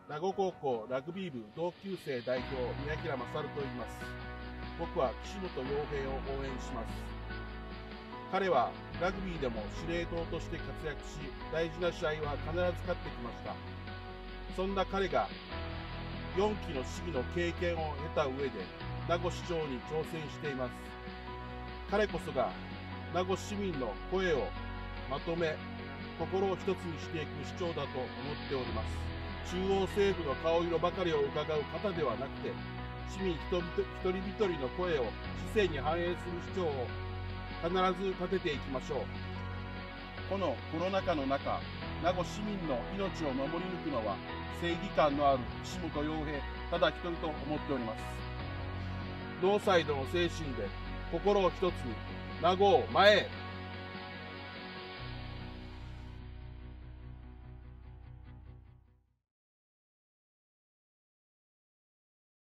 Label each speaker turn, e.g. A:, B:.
A: 名護高校ラグビー部同級生代表宮平勝と言います。僕は岸本洋平を応援します。彼はラグビーでも司令塔として活躍し、大事な試合は必ず勝ってきました。そんな彼が4期の市議の経験を経た上で名護市長に挑戦しています。彼こそが名護市民の声をまとめ、心を一つにしていく市長だと思っております。中央政府の顔色ばかりを伺う方ではなくて、市民一人一人の声を市政に反映する市長を必ず立てていきましょう。このコロナ禍の中、名護市民の命を守り抜くのは正義感のある岸本洋平ただ一人と思っております。ノーサイドの精神で心を一つに名護を前へ。